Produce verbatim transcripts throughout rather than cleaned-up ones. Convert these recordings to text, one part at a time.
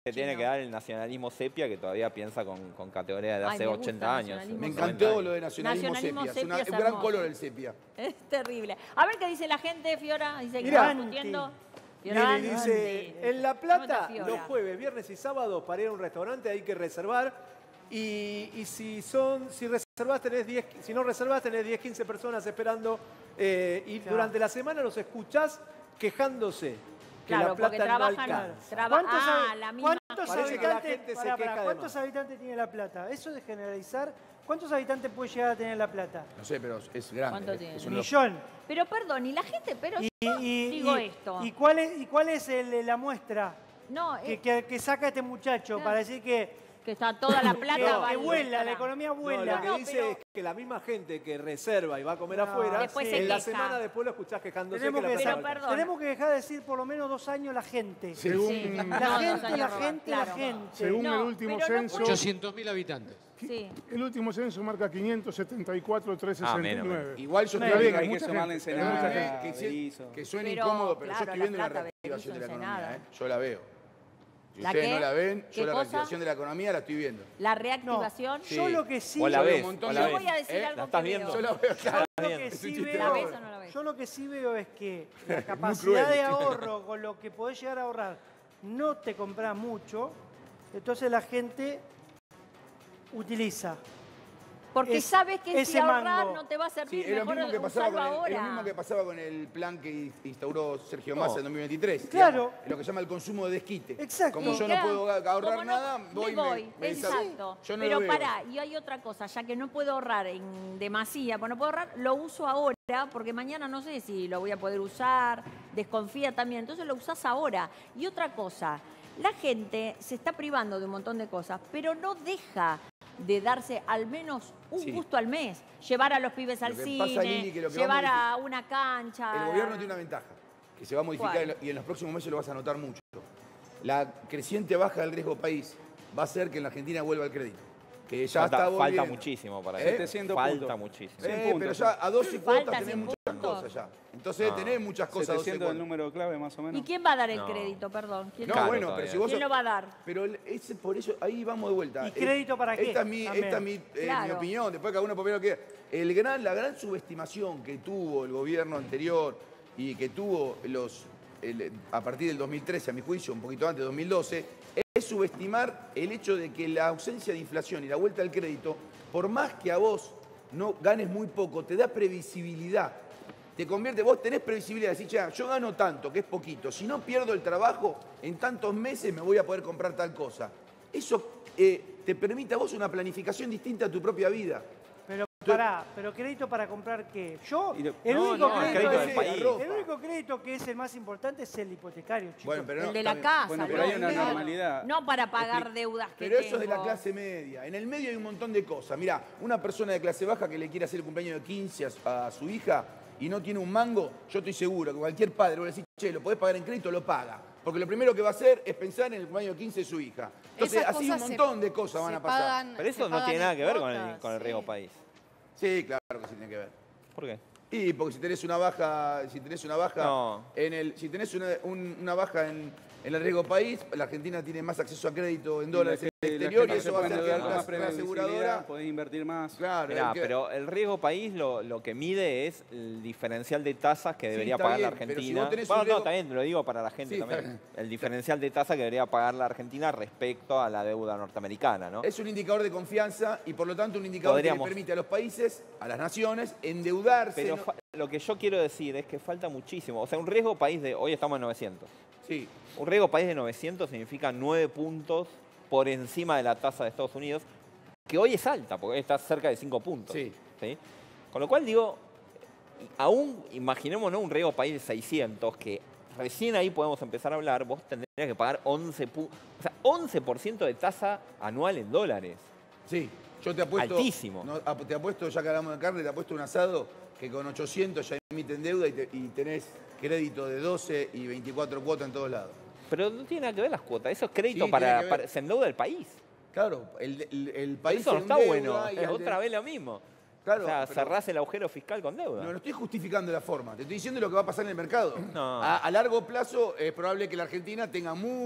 Se tiene que dar el nacionalismo sepia, que todavía piensa con, con categoría de hace Ay, ochenta años. Me encantó lo de nacionalismo, Nacionalismo sepia. Es, sepia una, es es un gran hermoso. color el sepia. Es terrible. A ver qué dice la gente, Fiora. Dice que Mirá, está discutiendo. Mire, dice, en La Plata, ¿Cómo está los Fiora? jueves, viernes y sábados, para ir a un restaurante hay que reservar. Y, y si son, si reservás tenés diez, si no reservás tenés diez, quince personas esperando. Eh, y Claro. durante la semana los escuchás quejándose que Claro, La porque Plata no trabajan. alcanza. Traba ¿Cuántos, ah, hab- la misma. cuántos Parece que la habitantes, gente se pará, queja pará, de ¿cuántos más. habitantes tiene La Plata? Eso de generalizar, ¿cuántos habitantes puede llegar a tener La Plata? No sé, pero es grande. ¿Cuánto eh. tiene? Es uno de los- Millón. Pero perdón, y la gente, pero Y, yo y- digo y- esto. ¿Y cuál es, y cuál es el- la muestra no, que, eh, que- que saca este muchacho Claro. para decir que, que está toda la plata. que, va que ahí, vuela, para- la economía No, vuela? lo que No, dice pero- es que la misma gente que reserva y va a comer No, afuera, Después se en la queja. semana después lo escuchás quejándose tenemos, que que, la Pero plata no perdón. alcanza. tenemos que dejar de decir por lo menos dos años la gente. Según, Sí. La No, dos gente, años la robar, gente, claro. la gente. según No, el último pero no censo, puede- ochocientos mil habitantes. Sí. el último censo marca quinientos setenta y cuatro, trescientos sesenta y nueve. Igual yo Está te bien, digo hay hay que mucha sumarle gente, Ensenada, hay mucha que, gente. que, se- Berizo. que suene Pero, incómodo, pero claro, yo estoy La viendo una Plata, reactivación de la Berizo, economía. Ensenada. ¿eh? Yo la veo. Si ¿La ustedes qué? no la ven, ¿Qué yo la cosa? reactivación de la economía la estoy viendo. La reactivación. Sí. Yo lo que sí, O la Yo veo ves, un montón o de- la Yo voy a decir ¿Eh? algo ¿La estás que viendo? veo. Yo la veo, claro. lo que Es un sí chiste. veo, ¿La ves o no la ves? yo lo que sí veo es que la cruel capacidad de el chiste. ahorro con lo que podés llegar a ahorrar no te compras mucho, entonces la gente utiliza. Porque Es- sabes que si ese ahorrar mango. no te va a Sí, servir, es lo, mejor mismo que pasaba usarlo con el, es lo ahora. mismo que pasaba con el plan que instauró Sergio No. Massa en dos mil veintitrés. Claro. digamos, lo que se llama el consumo de desquite. Exacto. Como Y yo claro, no puedo ahorrar como no- nada, me voy y voy. me, me Exacto. Yo no Pero lo veo. pará, y hay otra cosa, ya que no puedo ahorrar en demasía, pues no puedo ahorrar, lo uso ahora, porque mañana no sé si lo voy a poder usar, desconfía también, entonces lo usás ahora. Y otra cosa, la gente se está privando de un montón de cosas, pero no deja de darse al menos un Sí. gusto al mes. Llevar a los pibes al Lo que cine, pasa, Lili, que lo que va llevar a a una cancha. El gobierno tiene una ventaja, que se va a modificar ¿Cuál? en lo- y en los próximos meses lo vas a notar mucho. La creciente baja del riesgo país va a hacer que en la Argentina vuelva el crédito. Que ya falta, está falta volviendo. muchísimo para ¿Eh? eso. setecientos Falta puntos. muchísimo. cien Eh, puntos. pero ya a doce Falta cuotas tenés cien muchas puntos. cosas ya. Entonces No. tenés muchas cosas a doce setecientos el cuotas. número clave más o menos. ¿Y quién va a dar el No. crédito, perdón? ¿Quién, No, Caro bueno, todavía. pero si vos... ¿Quién lo va a dar? Pero el- ese, por eso, ahí vamos de vuelta. ¿Y crédito para qué? Esta es mi, También. esta es mi, eh, Claro. mi opinión, después cada uno puede ver lo que... El gran, la gran subestimación que tuvo el gobierno anterior y que tuvo los, el- a partir del dos mil trece, a mi juicio, un poquito antes, dos mil doce, es subestimar el hecho de que la ausencia de inflación y la vuelta al crédito, por más que a vos no ganes muy poco, te da previsibilidad. Te convierte, vos tenés previsibilidad, decís, "Che, yo gano tanto, que es poquito, si no pierdo el trabajo, en tantos meses me voy a poder comprar tal cosa". Eso eh, te permite a vos una planificación distinta a tu propia vida. Pero pará, pero crédito para comprar qué? Yo, Y lo- el No, único no, el crédito, crédito que- del país. el único crédito que es el más importante es el hipotecario, chicos. Bueno, pero no, el de está la bien. casa. Bueno, pero ¿no? hay una No, normalidad. No para pagar Expli- deudas que Pero eso es de la tengo. clase media. En el medio hay un montón de cosas. Mirá, una persona de clase baja que le quiere hacer el cumpleaños de quince a su, a su hija y no tiene un mango, yo estoy seguro que cualquier padre va a decir, che, ¿lo podés pagar en crédito? Lo paga. Porque lo primero que va a hacer es pensar en el cumpleaños de quince de su hija. Entonces, Esas así un cosas se- montón de cosas van se a pasar. pagan- Pero eso se no pagan tiene nada en que ver con el, cuotas, con el sí. riesgo país. Sí, claro que sí tiene que ver. ¿Por qué? Y porque si tenés una baja, si tenés una baja No. en el, si tenés una, un- una baja en, en el riesgo país, la Argentina tiene más acceso a crédito en dólares en el La exterior y gente eso se va a puede hacer que endeudar con la, más la previsibilidad, aseguradora. podés invertir más. Claro, Mirá, el que- pero el riesgo país lo, lo que mide es el diferencial de tasas que Sí, debería está pagar la bien, pero si Argentina. vos tenés un bueno, riesgo- no, también te lo digo para la gente Sí, también. está bien. El diferencial de tasa que debería pagar la Argentina respecto a la deuda norteamericana, ¿no? Es un indicador de confianza y por lo tanto un indicador Podríamos- que le permite a los países, a las naciones, endeudarse. Pero ¿no? fa- lo que yo quiero decir es que falta muchísimo. O sea, un riesgo país de... Hoy estamos en novecientos. Sí, Un riesgo país de novecientos significa nueve puntos por encima de la tasa de Estados Unidos, que hoy es alta, porque hoy está cerca de cinco puntos. sí. ¿Sí? Con lo cual digo, aún imaginémonos un riesgo país de seiscientos, que recién ahí podemos empezar a hablar, vos tendrías que pagar once, pu- o sea, once por ciento de tasa anual en dólares. Sí, yo te apuesto. Altísimo. no, ap- te apuesto, ya que hablamos de carne, te apuesto un asado que con ochocientos ya emiten deuda y, te- y tenés crédito de doce y veinticuatro cuotas en todos lados. Pero no tiene nada que ver las cuotas, eso es crédito Sí, tiene para, que ver. para- se endeuda el país. Claro, el, el- el país Eso no se está endeuda bueno, y es al- otra vez lo mismo. Claro, o sea, pero- cerrás el agujero fiscal con deuda. No, no estoy justificando la forma, te estoy diciendo lo que va a pasar en el mercado. No. A, a largo plazo es probable que la Argentina tenga muchos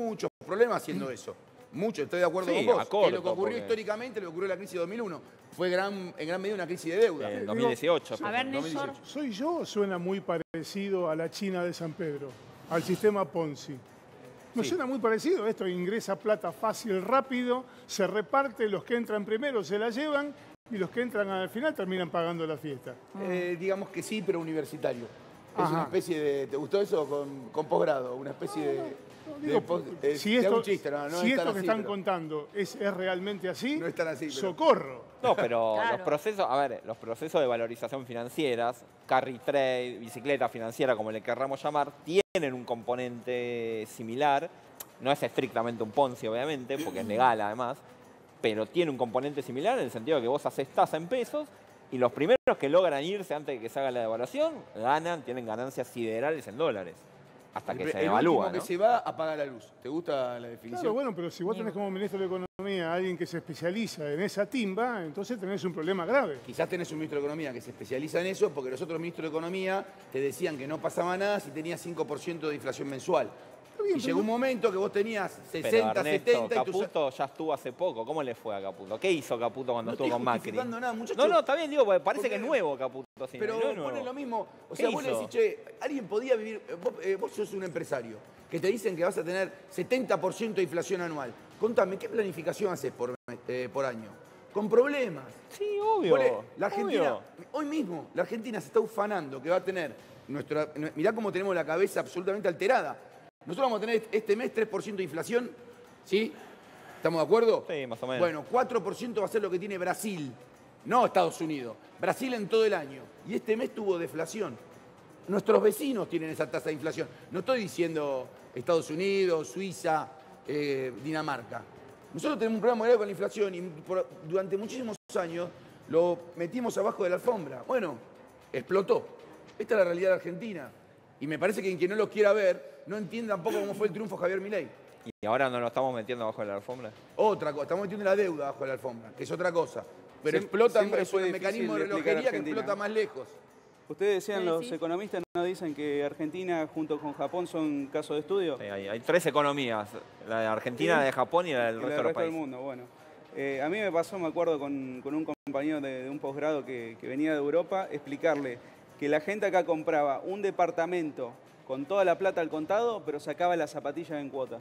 problemas haciendo eso. Mucho, estoy de acuerdo Sí, con vos. a corto, es lo que ocurrió porque- históricamente, lo que ocurrió en la crisis de dos mil uno. Fue gran, en gran medida una crisis de deuda. En dos mil dieciocho. A ver, dos mil Néstor. dieciocho. ¿Soy yo o suena muy parecido a la China de San Pedro? Al sistema Ponzi. Me Sí. suena muy parecido. Esto ingresa plata fácil, rápido, se reparte, los que entran primero se la llevan y los que entran al final terminan pagando la fiesta. Eh, digamos que sí, pero universitario. Es Ajá. una especie de... ¿Te gustó eso? Con, con posgrado, una especie de... No, de digo, pos- eh, si te hago esto, un chiste, no, no si es tan esto que así, están pero- contando es, es realmente así, No es tan así, pero- socorro. No, pero Claro. los procesos, a ver, los procesos de valorización financieras, carry trade, bicicleta financiera, como le querramos llamar, tienen un componente similar. No es estrictamente un Ponzi, obviamente, porque es legal además, pero tiene un componente similar en el sentido de que vos haces tasa en pesos y los primeros que logran irse antes de que se haga la devaluación ganan, tienen ganancias siderales en dólares, hasta que el, se el devalúa, último ¿no? que se va apaga la luz. ¿Te gusta la definición? Claro, bueno, pero si vos tenés como ministro de Economía a alguien que se especializa en esa timba, entonces tenés un problema grave. Quizás tenés un ministro de Economía que se especializa en eso, porque los otros ministros de Economía te decían que no pasaba nada si tenías cinco por ciento de inflación mensual. bien, Y pero llegó un no- momento que vos tenías Pero sesenta, Ernesto, setenta y tus... Caputo ya estuvo hace poco. ¿Cómo le fue a Caputo? ¿Qué hizo Caputo cuando No estuvo estoy con Macri? justificando nada, muchacho. No, no, está bien, digo, porque parece Porque- que es nuevo Caputo. sí, Pero no es nuevo. pone lo mismo. O ¿Qué sea, vos le hizo? decís, che, alguien podía vivir... eh, Vos, eh, vos sos un empresario que te dicen que vas a tener setenta por ciento de inflación anual. Contame, ¿qué planificación haces por, eh, por año? Con problemas. Sí, obvio. Vos le- la Argentina, obvio. hoy mismo, la Argentina se está ufanando que va a tener nuestra... Mirá cómo tenemos la cabeza absolutamente alterada. Nosotros vamos a tener este mes tres por ciento de inflación, ¿sí? ¿Estamos de acuerdo? Sí, más o menos. Bueno, cuatro por ciento va a ser lo que tiene Brasil, no Estados Unidos. Brasil en todo el año. Y este mes tuvo deflación. Nuestros vecinos tienen esa tasa de inflación. No estoy diciendo Estados Unidos, Suiza, eh, Dinamarca. Nosotros tenemos un problema muy grave con la inflación y por- durante muchísimos años lo metimos abajo de la alfombra. Bueno, explotó. Esta es la realidad de Argentina. Y me parece que quien no lo quiera ver no entiende tampoco cómo fue el triunfo de Javier Milei. ¿Y ahora no lo estamos metiendo abajo de la alfombra? Otra cosa, estamos metiendo la deuda bajo la alfombra, que es otra cosa. Pero Siem- explota, siempre es fue un difícil mecanismo de de explicar relojería que Argentina. explota más lejos. Ustedes decían, ¿Qué los decís? economistas no dicen que Argentina junto con Japón son caso de estudio. Sí, hay, hay tres economías, la de Argentina, Sí. la de Japón y la del Y resto, el de los resto del países. mundo, bueno. Eh, a mí me pasó, me acuerdo, con, con un compañero de, de un posgrado que, que venía de Europa, explicarle que la gente acá compraba un departamento con toda la plata al contado, pero sacaba las zapatillas en cuota.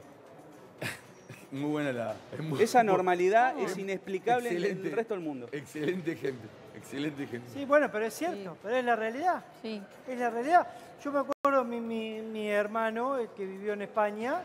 Muy buena la... es muy- Esa normalidad es inexplicable en Excelente. el resto del mundo. Excelente ejemplo, excelente ejemplo. Sí, bueno, pero es cierto, Sí. pero es la realidad. Sí. Es la realidad. Yo me acuerdo, mi, mi, mi hermano, el que vivió en España,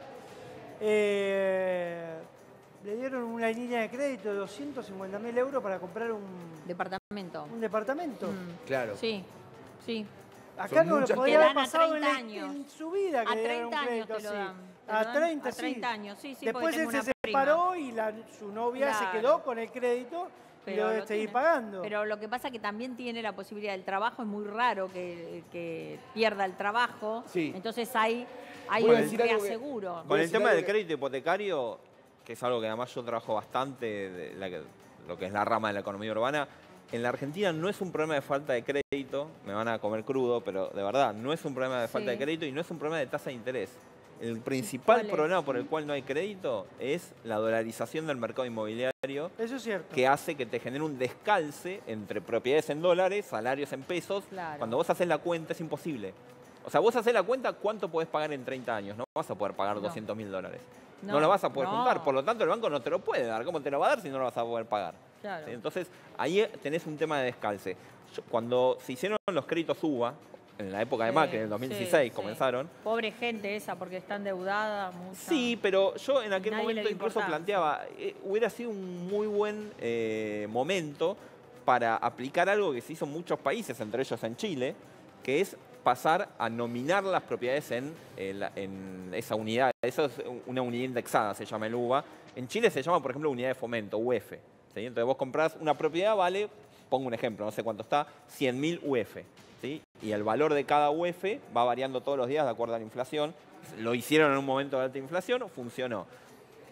eh, le dieron una línea de crédito de doscientos cincuenta mil euros para comprar un, Departamento. un departamento. Mm, Claro. Sí, sí. Acá Son no lo muchas podía cosas. haber Te dan a pasado en, treinta la- años. en su vida que A le dieran un treinta años crédito te lo así. dan. Te A lo dan treinta, a sí. treinta años, sí, sí, porque Después él tengo se una prima. separó y la- su novia se Claro. quedó con el crédito y Pero lo debe lo seguir tiene. pagando. Pero lo que pasa es que también tiene la posibilidad del trabajo, es muy raro que, que pierda el trabajo. Sí. Entonces hay, hay Voy a un decir algo que- reaseguro. Voy Con a el decir tema algo del que- crédito hipotecario, que es algo que además yo trabajo bastante, de la que- lo que es la rama de la economía urbana, en la Argentina no es un problema de falta de crédito, me van a comer crudo, pero de verdad, no es un problema de falta Sí. de crédito y no es un problema de tasa de interés. El principal ¿Cuál es? problema por el cual no hay crédito es la dolarización del mercado inmobiliario, Eso es cierto. que hace que te genere un descalce entre propiedades en dólares, salarios en pesos. Claro. Cuando vos haces la cuenta es imposible. O sea, vos haces la cuenta, ¿cuánto podés pagar en treinta años? No vas a poder pagar No. doscientos mil dólares. No, No, lo vas a poder no. juntar. Por lo tanto, el banco no te lo puede dar. ¿Cómo te lo va a dar si no lo vas a poder pagar? Claro. ¿Sí? Entonces, ahí tenés un tema de descalce. Yo- cuando se hicieron los créditos U B A, en la época de Sí, Macri, en el dos mil dieciséis, sí, comenzaron. sí. Pobre gente esa, porque está endeudada. Mucha. Sí, pero yo en aquel Nadie le momento dio incluso importancia. planteaba, eh, hubiera sido un muy buen eh, momento para aplicar algo que se hizo en muchos países, entre ellos en Chile, que es pasar a nominar las propiedades en, eh, la- en esa unidad. Eso es una unidad indexada, se llama el U B A. En Chile se llama, por ejemplo, unidad de fomento, U F. ¿Sí? Entonces vos comprás una propiedad, vale, pongo un ejemplo, no sé cuánto está, cien mil U F. ¿Sí? Y el valor de cada U F va variando todos los días de acuerdo a la inflación. Lo hicieron en un momento de alta inflación, funcionó.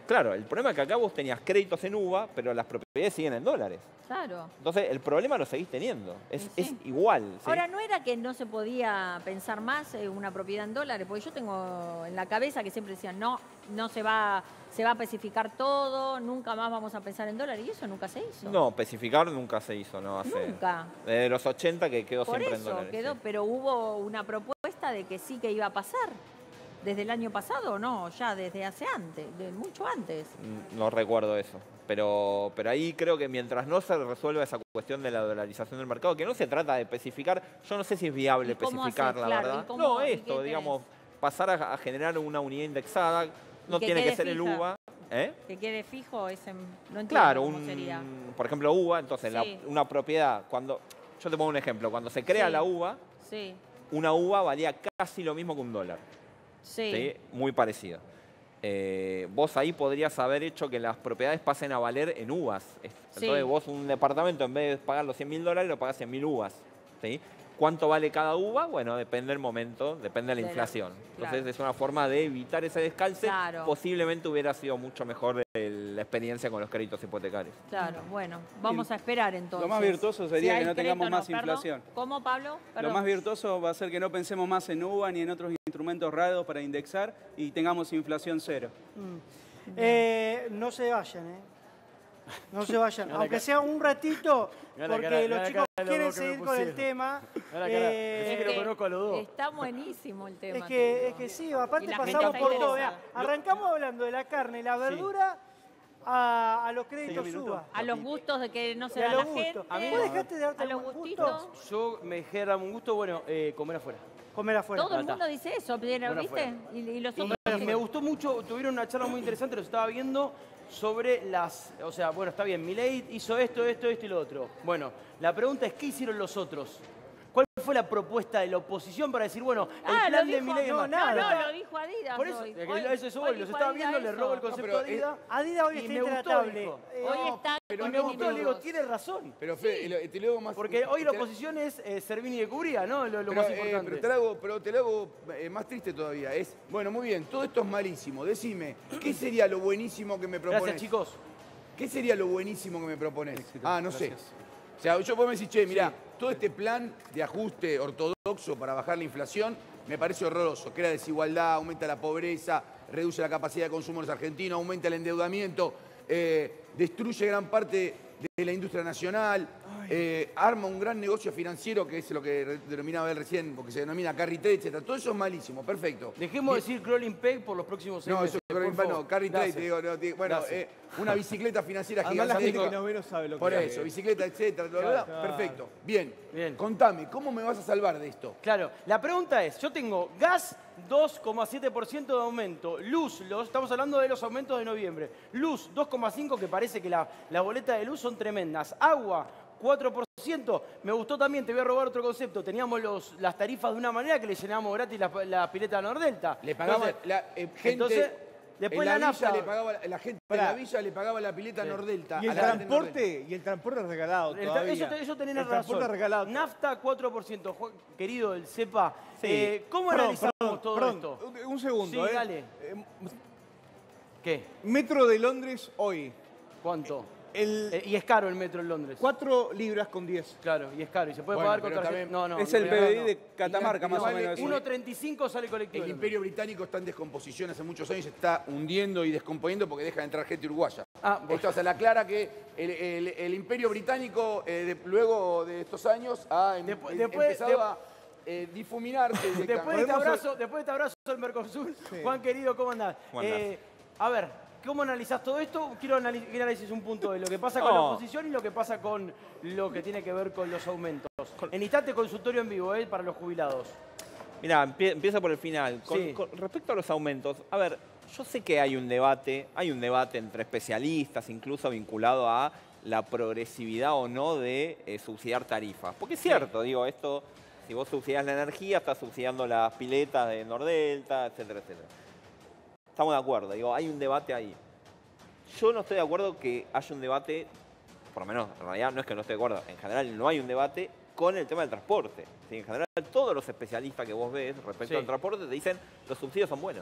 Claro, el problema es que acá vos tenías créditos en U V A, pero las propiedades siguen en dólares. Claro. Entonces, el problema lo seguís teniendo. Es, Sí, es sí. igual. ¿sí? Ahora, ¿no era que no se podía pensar más en una propiedad en dólares? Porque yo tengo en la cabeza que siempre decían, no, no se va, se va a especificar todo, nunca más vamos a pensar en dólares. Y eso nunca se hizo. No, especificar nunca se hizo, ¿no? Hace, Nunca. Desde los ochenta que quedó Por siempre en eso dólares. quedó, sí. pero hubo una propuesta de que sí que iba a pasar. ¿Desde el año pasado o no? Ya desde hace antes, de mucho antes. Mm, No recuerdo eso. Pero, pero ahí creo que mientras no se resuelva esa cuestión de la dolarización del mercado, que no se trata de especificar, yo no sé si es viable ¿Y cómo especificar, haces? la Claro, verdad. ¿y cómo- no, y qué esto, querés? digamos, pasar a, a generar una unidad indexada, no que tiene que quede ser el fija. U V A. ¿eh? Que quede fijo, ese, no entiendo Claro, cómo un, sería. por ejemplo, U V A, entonces la- Sí. una propiedad, cuando, yo te pongo un ejemplo, cuando se crea Sí. la U V A, Sí, una U V A valía casi lo mismo que un dólar. sí. ¿sí? Muy parecido. Eh, vos ahí podrías haber hecho que las propiedades pasen a valer en U V As. Es- Sí. Entonces vos un departamento, en vez de pagar los cien mil dólares, lo pagás cien mil U V As. ¿sí? ¿Cuánto vale cada U V A? Bueno, depende del momento, depende de la De la- inflación. claro. Entonces es una forma de evitar ese descalce. Claro. Posiblemente hubiera sido mucho mejor el- la experiencia con los créditos hipotecarios. Claro, bueno, vamos a esperar entonces. más virtuoso sería Si hay que no tengamos crédito, más perdón. inflación. ¿Cómo, Pablo? Lo Perdón. más virtuoso va a ser que no pensemos más en U V A ni en otros instrumentos raros para indexar y tengamos inflación cero. Eh, no se vayan, ¿eh? No se vayan, aunque sea un ratito, Mirá la porque cara- mirá los la chicos cara de los quieren dos que me seguir con el pusieron. tema. Mirá la cara. Eh, Decí que lo conozco a los dos. Está buenísimo el tema. Es te que, digo. es que sí, aparte Y la gente pasamos está por todo. interesada. Vea, arrancamos hablando de la carne y la verdura a, a los créditos minutos. suba. A los gustos de que no se Y a da la los gente. gustos. ¿Vos dejaste de darte a los algún gustitos. gusto? Yo me genera un gusto, bueno, eh, comer afuera. Comer afuera. Todo el está. mundo dice eso, ¿viste? Bueno, Y, y los Y, otros y me gustó mucho, tuvieron una charla muy interesante, los estaba viendo, sobre las... O sea, bueno, está bien, Milei hizo esto, esto, esto y lo otro. Bueno, la pregunta es, ¿qué hicieron los otros? ¿Cuál fue la propuesta de la oposición para decir, bueno, el Ah, plan lo de dijo, Milei es no, más? no, nada. no, lo dijo Adidas Por eso, hoy. es que Hoy- eso es hoy hoy, los dijo estaba Adidas viendo, les robo el eso. concepto No, pero, a Adidas. Adidas hoy y está me gustó, intratable. dijo. Eh, Hoy está pero con Me gustó, le digo, enemigos. tiene razón. Pero Fede, lo- te lo hago más... Porque hoy la te- oposición es eh, Servini de Cubría, ¿no? Lo, lo Pero, más eh, importante. pero te lo hago, pero te lo hago eh, más triste todavía. Es, bueno, muy bien, todo esto es malísimo. Decime, ¿qué sería lo buenísimo que me propones? Gracias, chicos. ¿Qué sería lo buenísimo que me propones? Éxito, Ah, no gracias. sé. O sea, yo puedo decir, che, mirá, todo este plan de ajuste ortodoxo para bajar la inflación me parece horroroso. Crea desigualdad, aumenta la pobreza, reduce la capacidad de consumo de los argentinos, aumenta el endeudamiento, eh, destruye gran parte de la industria nacional, eh, arma un gran negocio financiero, que es lo que re- denominaba él recién, porque se denomina carry trade, etcétera. Todo eso es malísimo, perfecto. Dejemos de decir crawling peg por los próximos seis No, meses. eso por es favor. no, carry trade, Gracias. te digo, no, te digo, bueno, Gracias. eh, una bicicleta financiera Además, la gente gigantesca. que nos ve no sabe lo que Por es. eso, bicicleta, etcétera, bla, bla, bla. Claro. Perfecto. Bien. Bien. Contame, ¿cómo me vas a salvar de esto? Claro, la pregunta es, yo tengo gas dos coma siete por ciento de aumento, luz, los, estamos hablando de los aumentos de noviembre, luz dos coma cinco por ciento, que parece que la- las boletas de luz son tremendas, agua cuatro por ciento, me gustó también, te voy a robar otro concepto, teníamos los, las tarifas de una manera que le llenábamos gratis la, la pileta Nordelta. Le pagaba Entonces, la eh, gente. entonces, después en la la, nafta. villa le pagaba, la gente Pará. en la villa le pagaba la pileta Nordelta. Y el a la gente Nordelta. transporte, y el transporte regalado El tra- todavía. Eso, te- eso tenés el razón. transporte regalado. Nafta cuatro por ciento. Juan, querido, el CEPA, Sí. eh, ¿cómo Perdón, analizamos perdón, todo perdón, esto? Un, un segundo, Sí, ¿eh? dale. Eh, ¿Qué? Metro de Londres hoy. ¿Cuánto? El Eh, y es caro el metro en Londres. cuatro libras con diez. Claro, y es caro. Y se puede Bueno, pagar con pero tarjeta. también- No, no. es el no, P B I no. de Catamarca, Y más o vale menos. uno treinta y cinco sale colectivo. El de imperio británico está en descomposición hace muchos años, se está hundiendo y descomponiendo porque deja de entrar gente uruguaya. Ah, bueno. Esto hace la clara que el, el- el imperio británico, eh, de- luego de estos años, ha em- Después- em- después- empezado de- a eh, difuminarse. Después de este directamente. abrazo, después de este abrazo del Mercosur, Juan querido, ¿cómo andás? ¿Cómo andás? Eh, a ver, ¿cómo analizás todo esto? Quiero anali- que analices un punto de lo que pasa con la No. oposición y lo que pasa con lo que tiene que ver con los aumentos. En instante consultorio en vivo, ¿eh? Para los jubilados. Mirá, empie- empieza por el final. Con, Sí. con respecto a los aumentos, a ver, yo sé que hay un debate, hay un debate entre especialistas, incluso vinculado a la progresividad o no de eh, subsidiar tarifas. Porque es cierto, digo, esto, si vos subsidias la energía, estás subsidiando las piletas de Nordelta, etcétera, etcétera. Estamos de acuerdo, digo, hay un debate ahí. Yo no estoy de acuerdo que haya un debate, por lo menos en realidad no es que no esté de acuerdo, en general no hay un debate con el tema del transporte. ¿sí? En general todos los especialistas que vos ves respecto Sí. al transporte te dicen los subsidios son buenos.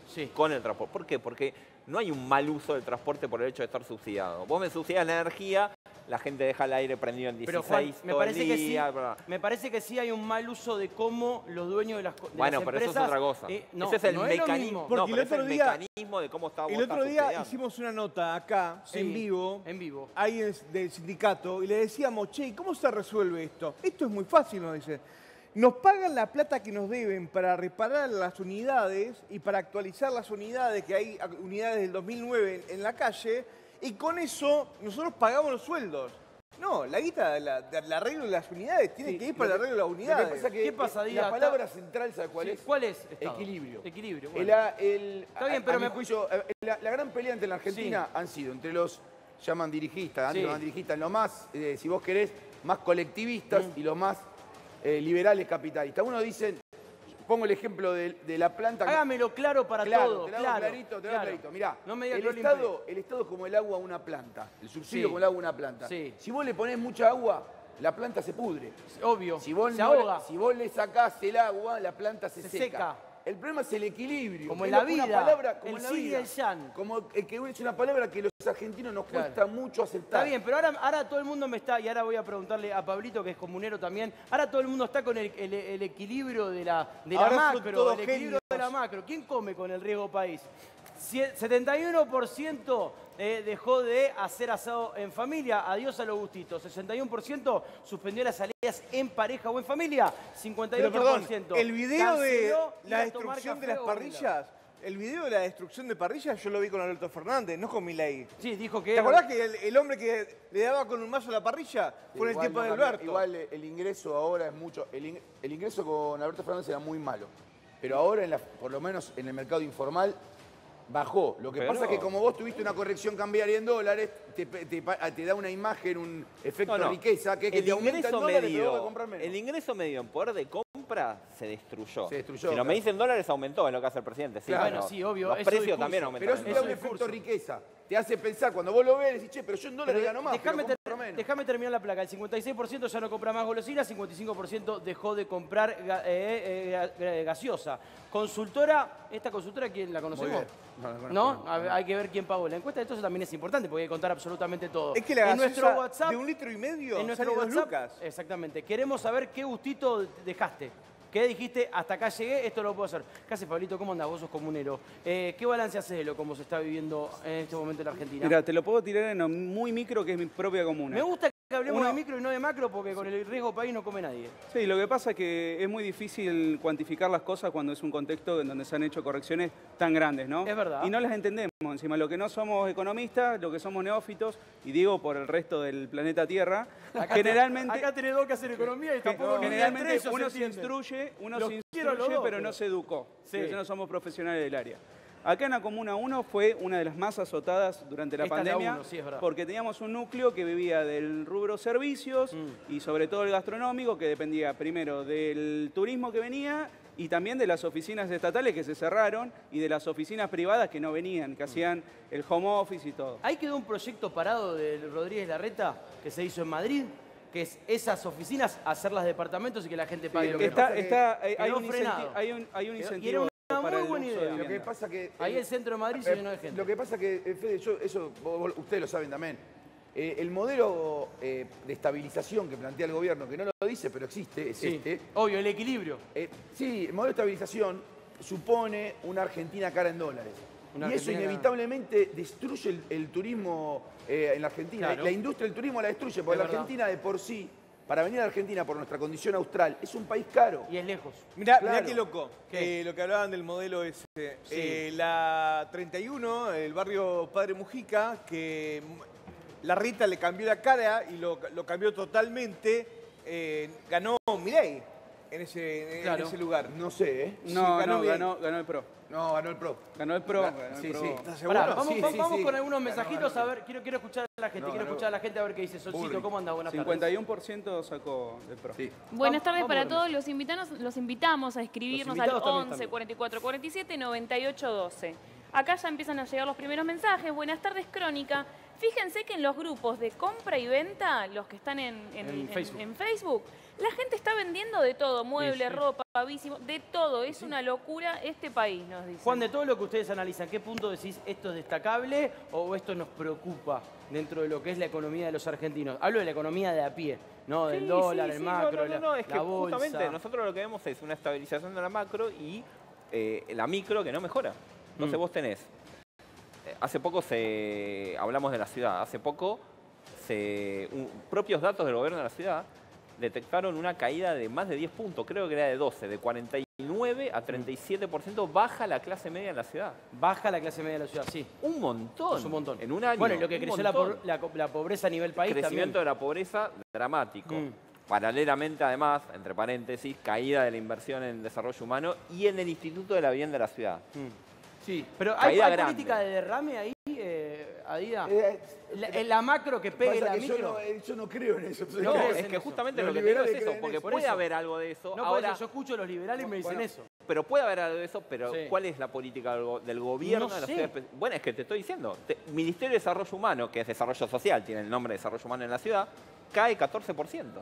Sí. con el transporte. ¿Por qué? Porque no hay un mal uso del transporte por el hecho de estar subsidiado. Vos me subsidias la energía, la gente deja el aire prendido en dieciséis Pero Juan, me todo parece el que sí, día, bla, bla. me parece que sí hay un mal uso de cómo los dueños de las, co- de Bueno, las pero empresas... eso es otra cosa. eh, no, Ese es el no es lo mecanismo. mismo. No, Porque pero el es el otro día- mecanismo de cómo está El vos otro estás día subsidiando. hicimos una nota acá, Sí, en vivo, en vivo. ahí es del sindicato, y le decíamos, che, ¿cómo se resuelve esto? Esto es muy fácil, nos dice. Nos pagan la plata que nos deben para reparar las unidades y para actualizar las unidades, que hay unidades del dos mil nueve en, en la calle, y con eso nosotros pagamos los sueldos. No, la guita del de, arreglo de las unidades tiene Sí, que ir para el lo que- arreglo de las Lo que unidades. pasa que ¿Qué pasa, eh, Díaz? la palabra central, ¿sabe cuál Sí, es? ¿Cuál es? Estado? Equilibrio. Equilibrio, El- bueno. el- Está bien, a- pero a mi me- juicio, eh, la, la gran pelea entre la Argentina han sido entre los, llaman dirigistas, antes Sí. llaman dirigistas, los más, eh, si vos querés, más colectivistas y los más eh, liberales capitalistas. Uno dicen, pongo el ejemplo de, de la planta... Hágamelo claro para Claro, todos. te lo hago claro, clarito, te lo hago claro. clarito. Mirá, No me digas el, que lo Estado, el Estado es como el agua a una planta, el subsidio Sí. como el agua a una planta. Sí. Si vos le ponés mucha agua, la planta se pudre. Obvio. Si vos, se no le- ahoga. si vos le sacás el agua, la planta se, Se seca. seca. El problema es el equilibrio. Como que en es la una vida, palabra, como el en la yin y vida. el yang. Como eh, que es una palabra que los argentinos nos Claro. cuesta mucho aceptar. Está bien, pero ahora, ahora todo el mundo me está, y ahora voy a preguntarle a Pablito, que es comunero también, ahora todo el mundo está con el, el- el equilibrio de la, de la Ahora son macro, todos el equilibrio de la macro. ¿Quién come con el riesgo país? Sie- setenta y uno por ciento eh, dejó de hacer asado en familia, adiós a los gustitos. sesenta y uno por ciento suspendió las salidas en pareja o en familia. cincuenta y Pero ocho por ciento perdón, el video de canceló ir la a tomar destrucción de café las o vino. parrillas, el video de la destrucción de parrillas yo lo vi con Alberto Fernández, no con Milei. Sí, dijo que ¿Te era- acordás que el, el hombre que le daba con un mazo a la parrilla fue en el Igual tiempo no de cambia. Alberto? Igual eh, el ingreso ahora es mucho. El, in- el ingreso con Alberto Fernández era muy malo. Pero ahora, en la- por lo menos en el mercado informal, bajó. Lo que Pero- pasa es que como vos tuviste una corrección cambiaria en dólares, te, te pa- te da una imagen, un efecto No, no. riqueza, que es que el te aumenta en ingreso dólares, pero medio, vas a comprar menos. el ingreso medio en poder de compra se destruyó. Se destruyó, Si no claro. me dicen dólares, aumentó, es lo que hace el presidente. Sí, Claro. pero Bueno, sí, obvio, Los eso precios discurso. también Pero aumentaron. eso te Eso da un es efecto discurso. riqueza. Te hace pensar, cuando vos lo ves, decís, che, pero yo en dólares Pero gano más, déjame, pero ter- compro menos. déjame terminar la placa. El cincuenta y seis por ciento ya no compra más golosinas, cincuenta y cinco por ciento dejó de comprar ga- eh, eh, ga- gaseosa. Consultora, ¿esta consultora quién la conocemos? bien. No, la conozco, ¿No? no. A ver, hay que ver quién pagó la encuesta. Entonces también es importante porque hay que contar absolutamente todo. Es que la en gaseosa nuestro WhatsApp, de un litro y medio en nuestro sale dos WhatsApp, lucas. exactamente. Queremos saber qué gustito dejaste. ¿Qué dijiste? Hasta acá llegué, esto lo puedo hacer. ¿Qué haces, Pablito? ¿Cómo andás? Vos sos comunero. Eh, ¿Qué balance haces de lo cómo se está viviendo en este momento en la Argentina? Mira, te lo puedo tirar en lo muy micro que es mi propia comuna. Me gusta que hablemos Uno- de micro y no de macro porque con el riesgo país no come nadie. Sí, lo que pasa es que es muy difícil cuantificar las cosas cuando es un contexto en donde se han hecho correcciones tan grandes, ¿no? Es verdad. Y no las entendemos. Encima, lo que no somos economistas, lo que somos neófitos, y digo por el resto del planeta Tierra, generalmente... Acá tenés dos que hacer economía y tampoco ni entre Generalmente ellos uno se se entienden. instruye, uno Los se quiero los instruye dos, pero pero- no se educó. Sí. Porque no somos profesionales del área. Acá en la Comuna uno fue una de las más azotadas durante la Esta es la pandemia uno, sí, es verdad. porque teníamos un núcleo que vivía del rubro servicios Mm. y sobre todo el gastronómico que dependía primero del turismo que venía y también de las oficinas estatales que se cerraron y de las oficinas privadas que no venían, que hacían el home office y todo. Ahí quedó un proyecto parado de Rodríguez Larreta que se hizo en Madrid, que es esas oficinas hacerlas departamentos y que la gente pague lo que Está, pasa está, hay, hay quedó un frenado. incenti- hay un, hay un Y era incentivo una para muy el buena uso idea. de Lo que vivienda. pasa que... Ahí eh, el centro de Madrid se Eh, llenó de gente. Lo que pasa que, eh, Fede, yo, eso vos- vos- ustedes lo saben también. Eh, el modelo eh, de estabilización que plantea el gobierno, que no lo dice, pero existe, es Sí, este. obvio, el equilibrio. Eh, sí, el modelo de estabilización supone una Argentina cara en dólares. Una y eso Argentina cara- inevitablemente destruye el, el turismo eh, en la Argentina. Claro. La industria del turismo la destruye, porque Es la verdad. Argentina de por sí, para venir a la Argentina por nuestra condición austral, es un país caro. Y es lejos. Mirá, Claro. mirá qué loco, ¿Qué? eh, lo que hablaban del modelo ese. Sí. Eh, la treinta y uno, el barrio Padre Mujica, que la Rita le cambió la cara y lo, lo cambió totalmente, eh, ganó Milei en ese, en Claro. ese lugar. No sé, ¿eh? No, Sí, no, ganó bien. ganó, ganó el PRO. No, ganó el PRO. Ganó el PRO. Ga- ganó el sí, PRO. sí. ¿Estás seguro? Pará, vamos Sí, vamos- sí, vamos sí. con algunos Ganó, mensajitos ganó. a ver. Quiero, quiero escuchar a la gente, No, quiero ganó. escuchar a la gente a ver qué dice. Solcito, Burri. ¿cómo anda? Buenas cincuenta y uno por ciento sacó del PRO. Sí. Buenas Vamos- tardes vamos para con todos. Los invitamos, los invitamos a escribirnos al invitados también once están. cuarenta y cuatro cuarenta y siete noventa y ocho doce. Acá ya empiezan a llegar los primeros mensajes. Buenas tardes, Crónica. Fíjense que en los grupos de compra y venta, los que están en, en, En en- Facebook. en Facebook, la gente está vendiendo de todo, muebles, Sí, sí. ropa, bici, de todo. Es una locura este país, nos dicen. Juan, de todo lo que ustedes analizan, ¿qué punto decís esto es destacable o esto nos preocupa dentro de lo que es la economía de los argentinos? Hablo de la economía de a pie, ¿no? Del Sí, dólar, sí, el sí, macro, no, no, no, no, la, es que la bolsa. justamente nosotros lo que vemos es una estabilización de la macro y eh, la micro que no mejora. Entonces Mm. vos tenés, eh, hace poco se, hablamos de la ciudad, hace poco se, un- propios datos del gobierno de la ciudad detectaron una caída de más de diez puntos, creo que era de doce, de cuarenta y nueve a treinta y siete por ciento baja la clase media en la ciudad. Baja la clase media de la ciudad, sí. Un montón. Es un montón. En un año. Bueno, y lo que un creció la, montón. por- la co- la pobreza a nivel país Crecimiento también. de la pobreza dramático. Mm. Paralelamente, además, entre paréntesis, caída de la inversión en desarrollo humano y en el Instituto de la Vivienda de la ciudad. Mm. Sí, pero hay, Caída hay grande. política de derrame ahí, eh, Adida. Eh, la, en la macro que pegue Pasa la que yo micro. no, eh, yo no creo en eso. No, crees es en que eso? justamente Los lo que te digo es liberales eso, creen porque eso. Por puede eso. haber algo de eso. No, por Ahora, eso yo escucho a los liberales y me dicen Bueno, eso. pero puede haber algo de eso, pero Sí. ¿cuál es la política del, go- del gobierno No de la sé. ciudad? espe- Bueno, es que te estoy diciendo. Te- Ministerio de Desarrollo Humano, que es Desarrollo Social, tiene el nombre de Desarrollo Humano en la ciudad, cae catorce por ciento.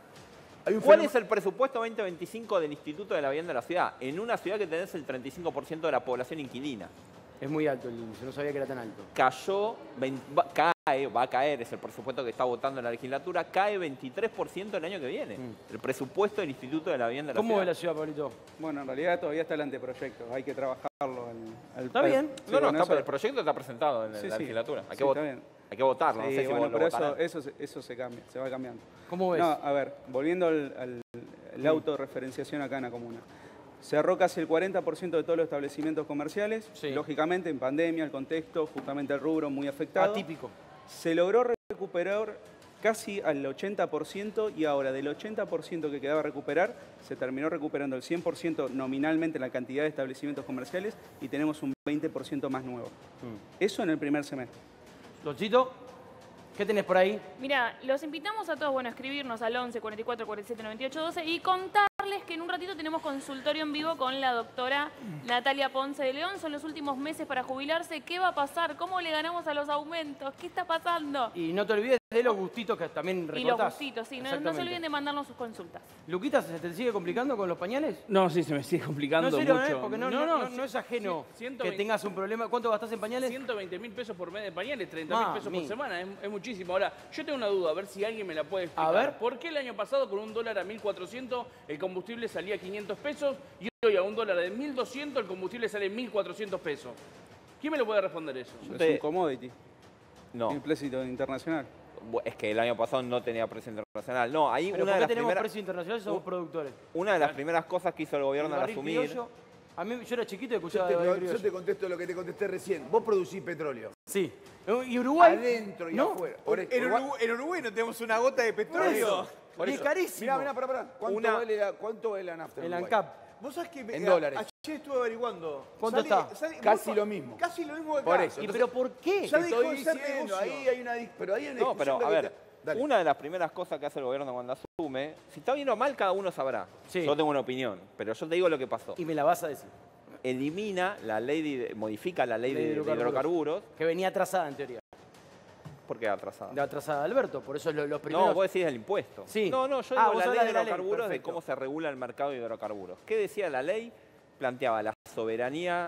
Hay un ¿Cuál fenómeno- es el presupuesto veinte veinticinco del Instituto de la Vivienda de la ciudad? En una ciudad que tenés el treinta y cinco por ciento de la población inquilina. Es muy alto el índice, no sabía que era tan alto. Cayó, vein- va, cae, va a caer, es el presupuesto que está votando en la legislatura, cae veintitrés por ciento el año que viene. Mm. El presupuesto del Instituto de la Vivienda de la ¿Cómo ciudad. ve la ciudad, Pablito? Bueno, en realidad todavía está el anteproyecto, hay que trabajarlo. al- al- Está bien. Sí, No, no, bueno, está- eso- el proyecto está presentado en Sí, la sí. legislatura. Hay, Sí, que vot- está bien. hay que votarlo, no Sí, sé si bueno, vos lo pero eso, votarán. eso, se- eso se cambia, se va cambiando. ¿Cómo ves? No, a ver, volviendo al, al- la autorreferenciación acá en la comuna. Cerró casi el cuarenta por ciento de todos los establecimientos comerciales. Sí. Lógicamente, en pandemia, el contexto, justamente el rubro muy afectado. Atípico. Se logró recuperar casi al ochenta por ciento y ahora del ochenta por ciento que quedaba a recuperar, se terminó recuperando el cien por ciento nominalmente en la cantidad de establecimientos comerciales y tenemos un veinte por ciento más nuevo. Eso en el primer semestre. Lochito, ¿qué tenés por ahí? Mira, los invitamos a todos, bueno, a escribirnos al once, cuarenta y cuatro, cuarenta y siete, noventa y ocho, doce y contarles que en un ratito tenemos consultorio en vivo con la doctora Natalia Ponce de León. Son los últimos meses para jubilarse. ¿Qué va a pasar? ¿Cómo le ganamos a los aumentos? ¿Qué está pasando? Y no te olvides de los gustitos que también Y los recortás. gustitos, sí. No, no Exactamente. se olviden de mandarnos sus consultas. Luquita, ¿se te sigue complicando con los pañales? No, sí, se me sigue No, complicando en serio, mucho. ¿eh? Porque no, no, no, no es ajeno sí, ciento que veinte tengas un problema. ¿Cuánto gastás en pañales? ciento veinte mil pesos por mes de pañales, treinta mil pesos Mami. por semana, es, es muchísimo. Ahora, yo tengo una duda, a ver si alguien me la puede explicar. A ver. ¿Por qué el año pasado con un dólar a mil cuatrocientos el combustible salía a quinientos pesos y hoy a un dólar de mil doscientos el combustible sale mil cuatrocientos pesos? ¿Quién me lo puede responder eso? Yo Es te- un commodity, No, implícito internacional. bu- es que el año pasado no tenía precio internacional. No, ahí Pero una ¿por de, qué las tenemos primeras, precio internacional si somos productores? una de las primeras cosas que hizo el gobierno El al barril asumir... criollo, a mí, yo era chiquito y Yo escuchaba te, de barril yo te criollo. contesto lo que te contesté recién. Vos producís petróleo. Sí. ¿Y Uruguay? Adentro y ¿No? afuera. Por En Uruguay- Uruguay, en Uruguay no tenemos una gota de petróleo. por Y es eso. carísimo. Mirá, mirá, pará, pará. ¿Cuánto, Una- vale la, ¿Cuánto vale la nafta en El Uruguay? ANCAP. Vos sabés que En eh, dólares. ayer estuve averiguando. ¿Cuánto está? Casi vos- lo mismo. Casi lo mismo que acá. Por eso. ¿Y Entonces, pero por qué? Ya Te dejó estoy de ser diciendo, negocio. ahí hay una, dis- pero ahí hay una No, pero discusión a de ver, que te- Dale. una de las primeras cosas que hace el gobierno cuando asume, si está bien o mal, cada uno sabrá. Sí. Yo tengo una opinión, pero yo te digo lo que pasó. Y me la vas a decir. Elimina la ley, de, modifica la ley, Ley de de, de hidrocarburos. hidrocarburos, Que venía atrasada en teoría. porque atrasada. De atrasada de Alberto, por eso lo- los primeros... No, vos decís el impuesto. Sí. No, no, yo Ah, digo vos la ley hablas de de la ley, hidrocarburos, de perfecto. cómo se regula el mercado de hidrocarburos. ¿Qué decía la ley? Planteaba la soberanía,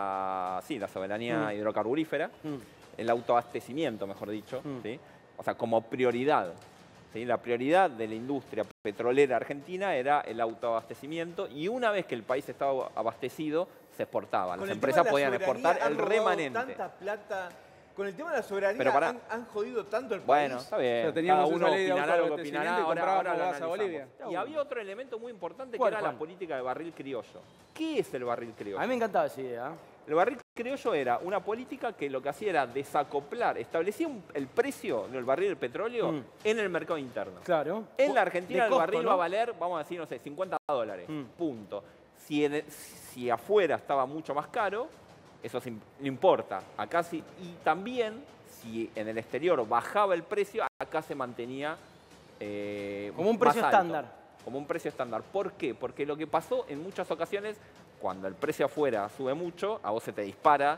la, sí, la soberanía Mm. hidrocarburífera, Mm. el autoabastecimiento, mejor dicho, Mm. ¿sí? O sea, como prioridad. ¿sí? La prioridad de la industria petrolera argentina era el autoabastecimiento y una vez que el país estaba abastecido, se exportaba. Con Las el empresas tema de la podían soberanía exportar han el robado remanente. Tanta plata. Con el tema de la soberanía Pero pará. han, han jodido tanto el Bueno, país. está bien. Pero teníamos Cada uno esa ley de opinará lo que autoabastecimiento opinará. y Ahora, comprábamos ahora lo gas a analizamos. Bolivia. Y había otro elemento muy importante que ¿Cuál, era Juan? la política de barril criollo. ¿Qué es el barril criollo? A mí me encantaba esa idea. ¿eh? El barril criollo era una política que lo que hacía era desacoplar, establecía un- el precio del barril del petróleo Mm. en el mercado interno. Claro. En la Argentina De el costo, barril ¿no? va a valer, vamos a decir, no sé, cincuenta dólares. Mm. Punto. Si, en el- si afuera estaba mucho más caro, eso sí, no importa. Acá sí. Y también, si en el exterior bajaba el precio, acá se mantenía eh, Como un más precio alto. estándar. Como un precio estándar. ¿Por qué? Porque lo que pasó en muchas ocasiones, cuando el precio afuera sube mucho, a vos se te dispara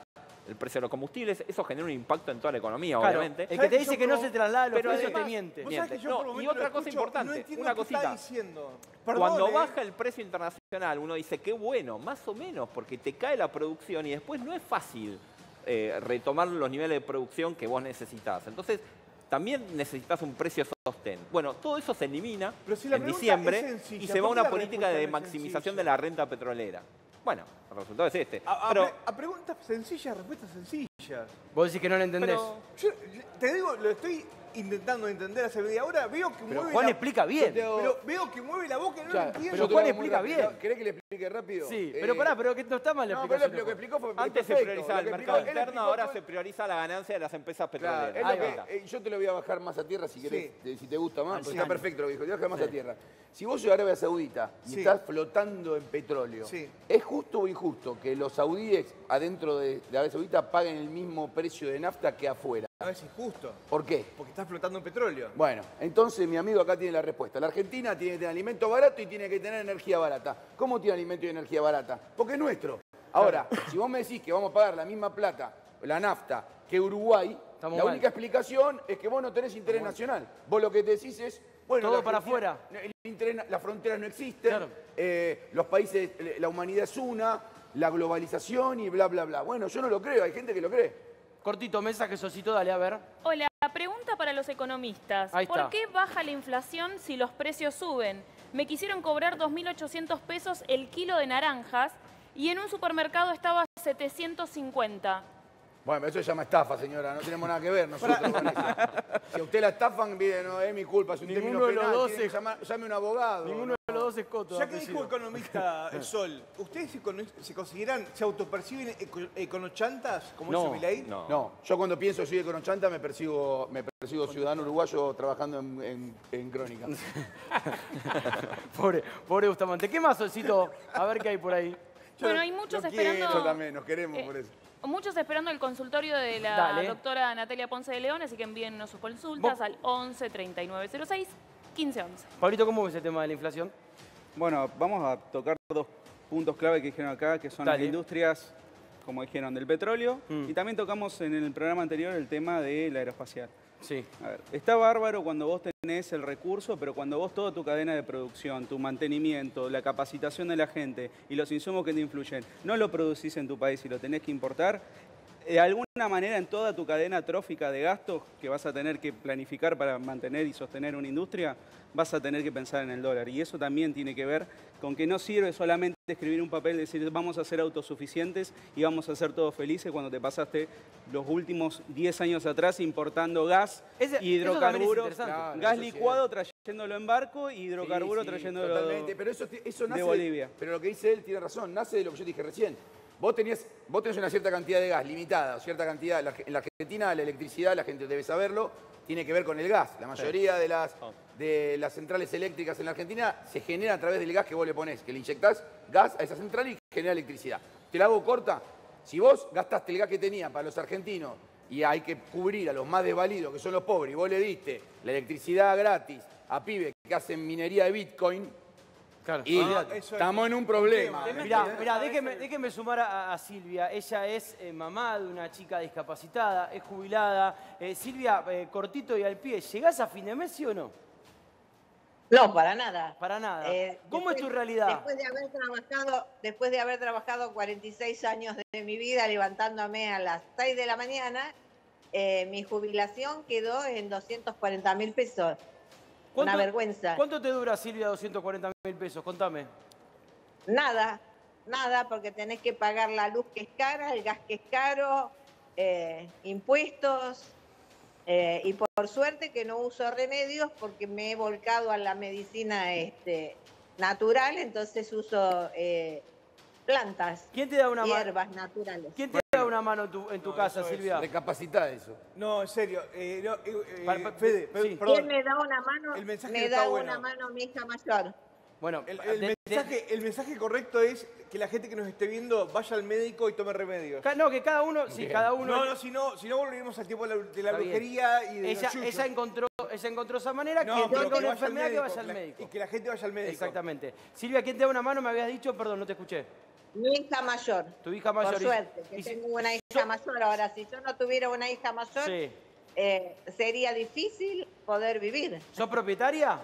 el precio de los combustibles, eso genera un impacto en toda la economía, Claro, obviamente. el que te dice que no se traslada los Pero precios además- te miente. Vos sabés que yo No, por lo y menos otra lo cosa escucho y importante, no entiendo una qué está cosita. diciendo. Cuando Perdón, ¿eh? baja el precio internacional, uno dice, qué bueno, más o menos, porque te cae la producción y después no es fácil eh, retomar los niveles de producción que vos necesitas. Entonces, también necesitas un precio sostén. Bueno, todo eso se elimina Pero si la en pregunta diciembre es sencilla, y se va ¿por qué una la política respuesta de no es maximización sencilla? de la renta petrolera. Bueno, el resultado es este. A, a Pero, pre- a preguntas sencillas, respuestas sencillas. Vos decís que no lo entendés. pero Yo te digo, lo estoy intentando entender hace media hora, veo que Pero mueve Juan la... explica bien. Yo te hago- Pero veo que mueve la boca y no Ya, lo entiendo. pero yo te Juan lo hago muy explica rápido. bien. ¿Querés que le explique rápido? Sí, Eh, pero pará, pero que no está mal la No, pero explicación. lo que explicó fue antes se perfecto. priorizaba el Lo que mercado explicó- él interno, explicó ahora fue- se prioriza la ganancia de las empresas Claro, petroleras. es Ahí lo está. que- eh, yo te lo voy a bajar más a tierra si querés, Sí. eh, si te gusta más, porque Anciano. está perfecto lo que dijo, te voy a bajar más a tierra. Si vos sos de Arabia Saudita y Sí. estás flotando en petróleo, Sí. ¿es justo o injusto que los saudíes adentro de, de Arabia Saudita paguen el mismo precio de nafta que afuera? No es injusto, ¿Por qué? porque está flotando en petróleo. Bueno, entonces mi amigo acá tiene la respuesta. La Argentina tiene que tener alimento barato y tiene que tener energía barata. ¿Cómo tiene alimento y energía barata? Porque es nuestro. Ahora, si vos me decís que vamos a pagar la misma plata, la nafta, que Uruguay, Estamos la mal. única explicación es que vos no tenés interés nacional. Vos lo que te decís es, bueno, Todo la para Argentina- afuera. el interés- las fronteras no existen, Claro. eh, los países, la humanidad es una, la globalización y bla, bla, bla. Bueno, yo no lo creo, hay gente que lo cree. Cortito, mensaje, Sosito, dale, a ver. Hola, pregunta para los economistas. Ahí está. ¿Por qué baja la inflación si los precios suben? Me quisieron cobrar dos mil ochocientos pesos el kilo de naranjas y en un supermercado estaba setecientos cincuenta. Bueno, eso se llama estafa, señora, no tenemos nada que ver nosotros con eso. Si a usted la estafan, mire, no es mi culpa, es un Ninguno término de los penal, dos tiene que es- llamar- llame a un abogado. Ninguno ¿no? de los dos es coto. Ya que apellido. dijo economista el Sol, ¿ustedes se, cono- se consideran, se autoperciben eco- econochantas, como No, hizo Milei? No. No, yo cuando pienso soy econochanta me persigo, me persigo ciudadano uruguayo trabajando en, en- en Crónica. Pobre, pobre Bustamante. ¿Qué más, Sosito? A ver qué hay por ahí. Bueno, hay muchos Lo esperando... quiero también, nos queremos eh, por eso. Muchos esperando el consultorio de la Dale. doctora Natalia Ponce de León, así que envíennos sus consultas Vos- al once treinta y nueve cero seis quince once. Pablito, ¿cómo ves el tema de la inflación? Bueno, vamos a tocar dos puntos clave que dijeron acá, que son Dale. las industrias, como dijeron, del petróleo. Mm. Y también tocamos en el programa anterior el tema de la aeroespacial. Sí. A ver, está bárbaro cuando vos tenés el recurso, pero cuando vos toda tu cadena de producción, tu mantenimiento, la capacitación de la gente y los insumos que te influyen, no lo producís en tu país y lo tenés que importar, de alguna manera en toda tu cadena trófica de gastos que vas a tener que planificar para mantener y sostener una industria, vas a tener que pensar en el dólar. Y eso también tiene que ver con que no sirve solamente escribir un papel y decir vamos a ser autosuficientes y vamos a ser todos felices cuando te pasaste los últimos diez años atrás importando gas, Ese- eso también es hidrocarburos, interesante. Claro, gas eso sí licuado trayéndolo en barco y hidrocarburo Sí, sí, trayéndolo totalmente, pero eso, eso nace de Bolivia. Pero lo que dice él tiene razón, nace de lo que yo dije recién. Vos tenías, vos tenés una cierta cantidad de gas limitada, cierta cantidad. la- En la Argentina, la electricidad, la gente debe saberlo, tiene que ver con el gas. La mayoría de, las, de las centrales eléctricas en la Argentina se genera a través del gas que vos le ponés, que le inyectás gas a esa central y genera electricidad. Te la hago corta. Si vos gastaste el gas que tenía para los argentinos y hay que cubrir a los más desvalidos, que son los pobres, y vos le diste la electricidad gratis a pibes que hacen minería de Bitcoin, Claro. y Ah, eso es estamos en un problema. Mirá, mirá, déjeme, déjeme sumar a, a Silvia. Ella es eh, mamá de una chica discapacitada, es jubilada. Eh, Silvia, eh, cortito y al pie, ¿llegás a fin de mes, sí o no? No, para nada. Para nada. Eh, ¿Cómo es después- tu realidad? Después de haber trabajado, después de haber trabajado cuarenta y seis años de mi vida levantándome a las seis de la mañana, eh, mi jubilación quedó en doscientos cuarenta mil pesos. Una vergüenza. ¿Cuánto te dura, Silvia, doscientos cuarenta mil pesos? Contame. Nada, nada, porque tenés que pagar la luz que es cara, el gas que es caro, eh, impuestos. Eh, y por suerte que no uso remedios porque me he volcado a la medicina este, natural, entonces uso eh, plantas, ¿Quién te da una mano? hierbas naturales. ¿Quién te da una mano en tu, en tu No, casa, eso es Silvia? Recapacitá eso. No, en serio. eh, no, eh, eh, Pa- pa- Fede, sí. pe- perdón. ¿Quién me da una mano? El mensaje Me está da bueno. una mano mi hija mayor. Bueno, El, de- el de- mensaje, el mensaje correcto es que la gente que nos esté viendo vaya al médico y tome remedios. ca- no, que cada uno, sí, cada uno. No, no, si no, si no volvemos al tiempo de la, de la Está bien. brujería y de ella, los yuyos. ella encontró, ella encontró esa manera, No, que pero tenga que una vaya al enfermedad que médico, vaya al la- médico. Y que la gente vaya al médico. Exactamente. Silvia, ¿quién te da una mano? Me habías dicho, perdón, no te escuché. Mi hija mayor. Tu hija mayor. Por suerte, que y si- tengo una hija mayor. Ahora, si yo no tuviera una hija mayor, Sí. eh, sería difícil poder vivir. ¿Sos propietaria?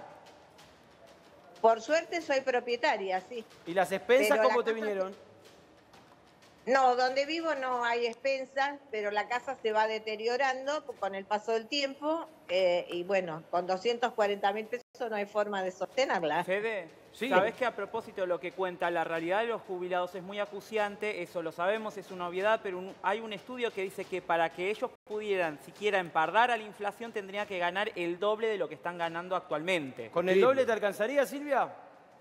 Por suerte soy propietaria, sí. ¿Y las expensas Pero la cómo te casa- vinieron? No, donde vivo no hay expensas, pero la casa se va deteriorando con el paso del tiempo eh, y bueno, con doscientos cuarenta mil pesos no hay forma de sostenerla. Fede, Sí. ¿sabés que a propósito de lo que cuenta la realidad de los jubilados es muy acuciante? Eso lo sabemos, es una obviedad, pero un- hay un estudio que dice que para que ellos pudieran siquiera empardar a la inflación tendrían que ganar el doble de lo que están ganando actualmente. ¿Con el doble te alcanzaría, Silvia?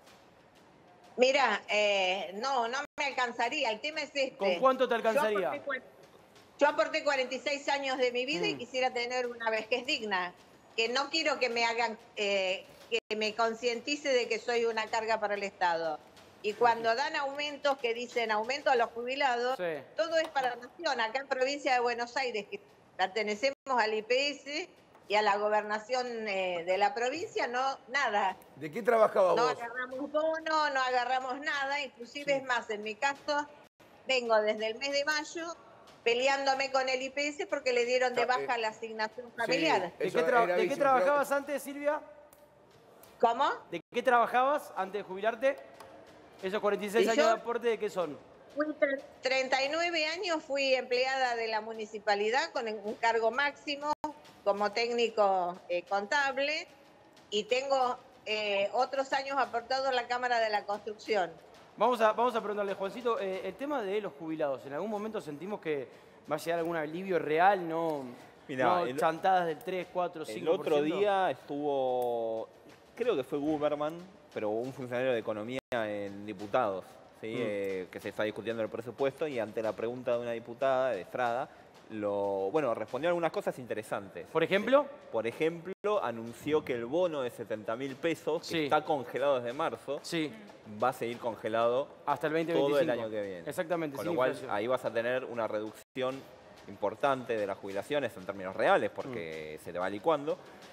Mira, eh, no, no me alcanzaría. El tema es este. ¿Con cuánto te Yo alcanzaría? aporté, cua- yo aporté cuarenta y seis años de mi vida y Mm. quisiera tener una vejez digna. Que no quiero que me hagan, eh, que me concientice de que soy una carga para el Estado. Y cuando dan aumentos, que dicen aumento a los jubilados, Sí. todo es para la nación. Acá en provincia de Buenos Aires, que pertenecemos al I P S y a la gobernación eh, de la provincia, no, nada. ¿De qué trabajaba No vos? agarramos bono, no agarramos nada, inclusive es más, en mi caso, vengo desde el mes de mayo peleándome con el I P S porque le dieron de No, baja eh, la asignación familiar. ¿De Eso qué, tra- era de qué gravísimo, trabajabas antes, Silvia? ¿Cómo? ¿De qué trabajabas antes de jubilarte? ¿Esos cuarenta y seis ¿Y años yo? de aporte de qué son? Fui tre- treinta y nueve años, fui empleada de la municipalidad con un cargo máximo como técnico eh, contable y tengo eh, otros años aportados en la Cámara de la Construcción. Vamos a, vamos a preguntarle, Juancito, eh, el tema de los jubilados. ¿En algún momento sentimos que va a llegar algún alivio real, no, Mirá, no el- chantadas del tres, cuatro, cinco El por ciento? otro día estuvo, creo que fue Guberman, pero un funcionario de economía en diputados, ¿sí? Mm. Eh, que se está discutiendo el presupuesto y ante la pregunta de una diputada de Estrada, lo, bueno, respondió algunas cosas interesantes. ¿Por ejemplo? Por ejemplo, anunció que el bono de setenta mil pesos, que Sí. está congelado desde marzo, Sí. va a seguir congelado Hasta el veinte todo el veinticinco. año que viene. Exactamente, Con sin lo cual, inflación. ahí vas a tener una reducción importante de las jubilaciones en términos reales, porque Mm. se te va licuando.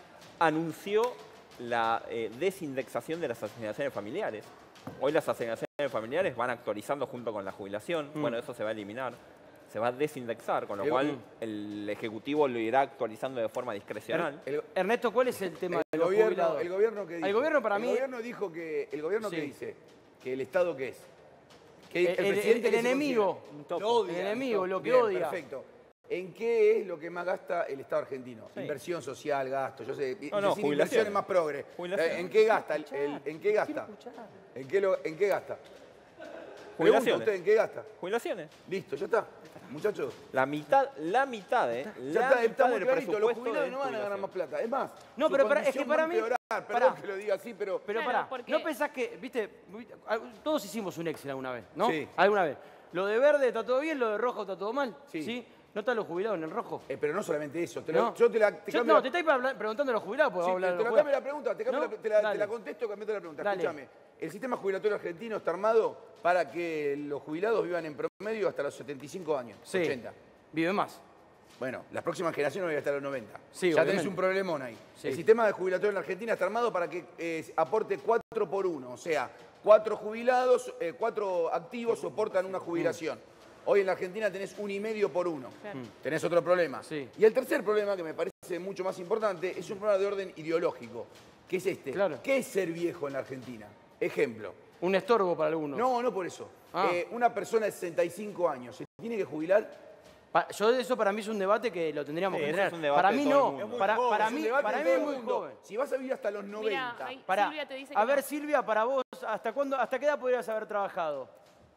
Anunció la eh, desindexación de las asignaciones familiares. Hoy las asignaciones familiares van actualizando junto con la jubilación. Mm. Bueno, eso se va a eliminar. Se va a desindexar, con lo El- cual Mm. el Ejecutivo lo irá actualizando de forma discrecional. El- Ernesto, ¿cuál es el tema de El los gobierno, jubilados? el gobierno que dijo. El gobierno para el mí- gobierno dijo que. ¿El gobierno Sí. qué dice? Que el Estado qué es. Que El- el- el que se enemigo. considera. Lo odia. El enemigo, lo que Bien, odia. Perfecto. ¿En qué es lo que más gasta el Estado argentino? Sí. Inversión social, gasto, yo sé. No, no, decir jubilaciones. inversiones más progre. Jubilaciones. Eh, ¿En qué gasta? el- el- ¿En qué gasta? ¿En qué, lo- ¿En qué gasta? Pregunta Jubilaciones. usted, ¿en qué gasta? Jubilaciones. Listo, ya está. Muchachos. La mitad, la mitad, ¿eh? Ya La está, mitad está muy del clarito. Los presupuesto jubilados de no van a ganar jubilación. más plata. Es más, No, su pero para- es que condición para va a mí- empeorar. pará. Perdón que lo diga así, pero... Pero Claro, pará, porque- ¿no pensás que, viste, todos hicimos un Excel alguna vez, ¿no? Sí. Alguna vez. Lo de verde está todo bien, lo de rojo está todo mal, Sí. ¿sí? ¿No están los jubilados en el rojo? Eh, pero no solamente eso. Te lo- ¿No? Yo te la... Te Yo- cambio no, la- te estoy habla- preguntando a los jubilados, porque Sí, vamos a hablar te, de te los lo cambio la jubilados. pregunta, te, cambio ¿No? la, te, la, te Dale. la contesto, cambiando la pregunta. Dale. Escúchame, el sistema jubilatorio argentino está armado para que los jubilados vivan en promedio hasta los setenta y cinco años, Sí. ochenta. Vive más. Bueno, las próximas generaciones van a estar a los noventa. Sí, ya tenés obviamente. un problemón ahí. Sí. El sistema de jubilatorio en la Argentina está armado para que eh, aporte cuatro por uno, o sea, cuatro jubilados, eh, cuatro activos soportan una jubilación. Hoy en la Argentina tenés un y medio por uno. Claro. Tenés otro problema. Sí. Y el tercer problema, que me parece mucho más importante, es un problema de orden ideológico, que es este. Claro. ¿Qué es ser viejo en la Argentina? Ejemplo. Un estorbo para algunos. No, no por eso. Ah. Eh, una persona de sesenta y cinco años, ¿se tiene que jubilar? Pa- yo eso para mí es un debate que lo tendríamos Sí, que eso tener. es un debate Para de mí todo el no. mundo. Es muy Para, joven, para es un mí, debate para de mí todo es el muy mundo. joven. Si vas a vivir hasta los Mira, noventa. ahí Pará, Silvia te dice que a ver, no. Silvia, para vos, ¿hasta cuándo, hasta qué edad podrías haber trabajado?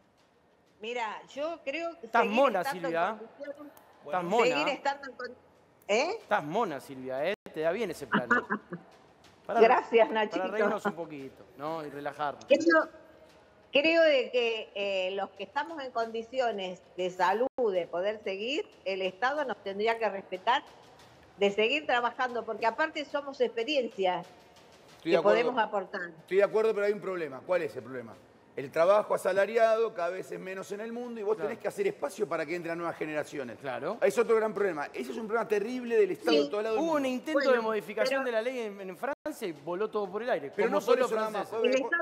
Mira, yo creo que Estás seguir mona, estando en Silvia. condiciones- Estás mona. Seguir estando en con- ¿Eh? Estás mona, Silvia, ¿eh? Te da bien ese plan. Para- Gracias, Nachito. Para reírnos un poquito, ¿no? Y relajarnos. Yo creo de que eh, los que estamos en condiciones de salud, de poder seguir, el Estado nos tendría que respetar, de seguir trabajando, porque aparte somos experiencias Estoy de que acuerdo. podemos aportar. Estoy de acuerdo, pero hay un problema. ¿Cuál es el problema? El trabajo asalariado cada vez es menos en el mundo y vos Claro. tenés que hacer espacio para que entren nuevas generaciones. Claro. Es otro gran problema. Ese es un problema terrible del Estado Sí. de todo lado del Hubo un mundo. intento Bueno, de modificación pero- de la ley en, en Francia y voló todo por el aire. Pero como no por solo eso nada más. franceses. El Estado,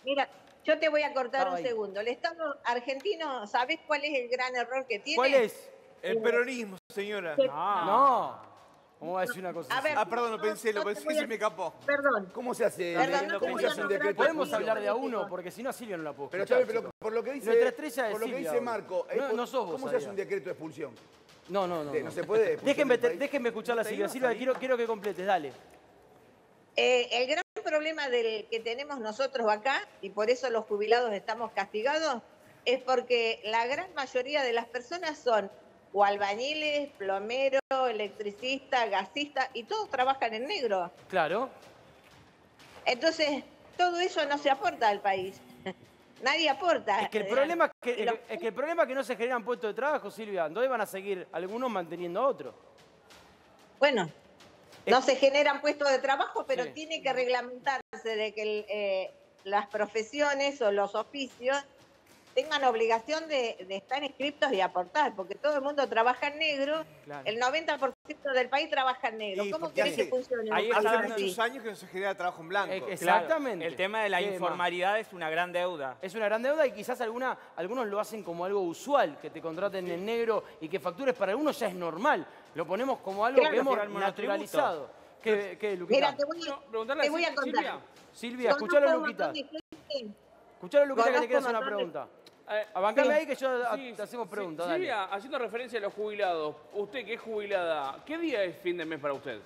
Mira, yo te voy a cortar Estaba un ahí. segundo. El Estado argentino, ¿sabés cuál es el gran error que tiene? ¿Cuál es? El peronismo, señora. No. No. ¿Cómo va a decir una cosa A así? ver, Ah, perdón, lo pensé, lo no te pensé voy y a- se me escapó. Perdón. ¿Cómo se hace? Perdón, no te ¿Cómo voy se a hace un nombrar decreto? Podemos de hablar de a expulsión? uno, porque si no a Silvia no la puedo Pero, escuchar, está bien, pero chicos. por lo que dice, Nuestra estrella es por lo que Silvia dice hoy. Marco, es No, por- no sos vos, ¿cómo se hace Adrián. un decreto de expulsión? No, no, no. De- no se puede expulsión Déjenme, del país. déjenme escuchar a Silvia. Silvia, quiero, quiero que completes, dale. Eh, el gran problema del que tenemos nosotros acá, y por eso los jubilados estamos castigados, es porque la gran mayoría de las personas son o albañiles, plomeros, electricistas, gasistas, y todos trabajan en negro. Claro. Entonces, todo eso no se aporta al país. Nadie aporta. Es que el Eh, problema es que, los- es que el problema es que no se generan puestos de trabajo, Silvia. ¿Dónde van a seguir algunos manteniendo a otros? Bueno, no se generan puestos de trabajo, pero Sí. tiene que reglamentarse de que el, eh, las profesiones o los oficios tengan obligación de, de estar inscriptos y aportar, porque todo el mundo trabaja en negro, Claro. el noventa por ciento del país trabaja en negro. Y ¿Cómo porque querés que hace- funcione un ahí país está Hace dando- así? muchos años que no se genera trabajo en blanco. Eh, Claro, Exactamente. el tema de la ¿Qué más? informalidad es una gran deuda. Es una gran deuda y quizás alguna, algunos lo hacen como algo usual, que te contraten en negro y que factures para algunos ya es normal. Lo ponemos como algo Claro, que hemos el monotributo. naturalizado. ¿Qué, qué Luquita? Mira, te voy a, No, preguntarle te a voy a Sil- contar. Silvia. Silvia, Conozco escuchalo a un Luquita. montón de gente- Escuchalo a Luquita que te Conozco quiere un hacer una montón de- pregunta. Eh, Abancame Sí. ahí que yo Sí, te hacemos sí, preguntas. dale. Silvia, haciendo referencia a los jubilados, usted que es jubilada, ¿qué día es fin de mes para usted?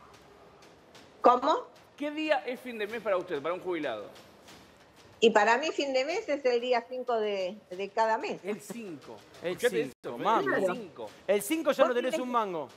¿Cómo? ¿Qué día es fin de mes para usted, para un jubilado? Y para mí fin de mes es el día cinco de, de cada mes. El cinco. El Escuchate cinco, esto, mami. el cinco. El cinco ya no Vos tenés tenés un que- mango.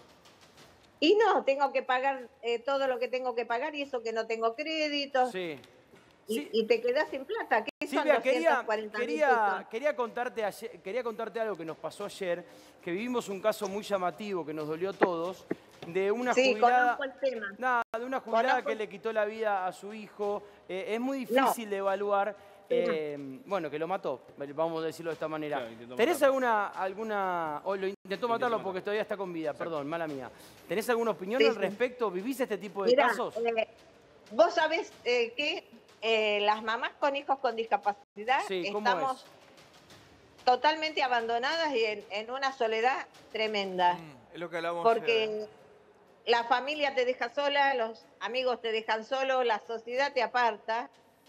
Y no, tengo que pagar eh, todo lo que tengo que pagar y eso que no tengo crédito. Sí. Y, Sí. y te quedás sin plata. ¿Qué son Silvia, quería, doscientos cuarenta mil quería, pesos? quería, contarte ayer- quería contarte algo que nos pasó ayer, que vivimos un caso muy llamativo que nos dolió a todos, de una Sí, jubilada, conozco el tema. nada, de una jubilada Conozco que el- le quitó la vida a su hijo. Eh, es muy No. difícil de evaluar. eh, bueno, que lo mató, vamos a decirlo de esta manera. Claro, intentó ¿Tenés matarlo. alguna, alguna, o lo intentó matarlo matarlo. porque todavía está con vida, perdón, mala mía. ¿Tenés alguna opinión Sí, al sí. respecto? ¿Vivís este tipo de Mirá, casos? eh, vos sabés eh, que eh, las mamás con hijos con discapacidad Sí, ¿cómo estamos totalmente abandonadas y en, en una soledad tremenda. Mm, es lo que hablamos Porque ayer. la familia te deja sola, los amigos te dejan solo, la sociedad te aparta.